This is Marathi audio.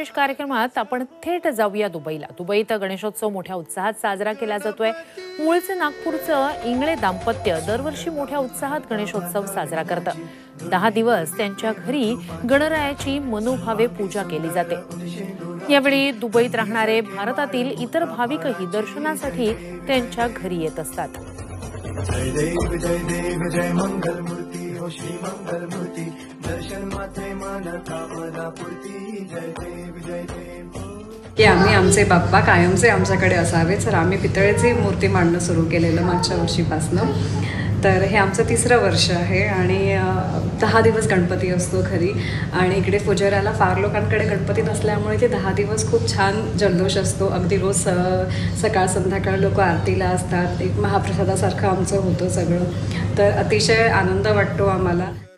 विशेष कार्यक्रमात आपण थेट जाऊया दुबईला। दुबईत गणेशोत्सव मोठ्या उत्साहात साजरा केला जातोय। मूळचे नागपूरचं इंगळे दाम्पत्य दरवर्षी मोठ्या उत्साहात गणेशोत्सव साजरा करतं। 10 दिवस त्यांच्या घरी गणरायाची मनोभावे पूजा केली जाते। यावेळी दुबईत राहणारे भारतातील इतर भाविकही दर्शनासाठी त्यांच्या घरी येत असतात। जय देव जय मंगल मूर्ती हो श्री मंगल मूर्ती दर्शन मात्रे मान कामना पूर्ती जय देव की आम्ही आमचे बाप्पा कायमचे आमच्याकडे असावे, तर आम्ही पितळेची मूर्ती मांडणं सुरू केलेलं मागच्या वर्षीपासनं। तर हे आमचं 3रं वर्ष आहे आणि 10 दिवस गणपती असतो घरी आणि इकडे फुजेऱ्याला फार लोकांकडे गणपती नसल्यामुळे ते 10 दिवस खूप छान जल्लोष असतो। अगदी रोज सकाळ संध्याकाळ लोक आरतीला असतात। एक महाप्रसादासारखं आमचं होतं सगळं, तर अतिशय आनंद वाटतो आम्हाला।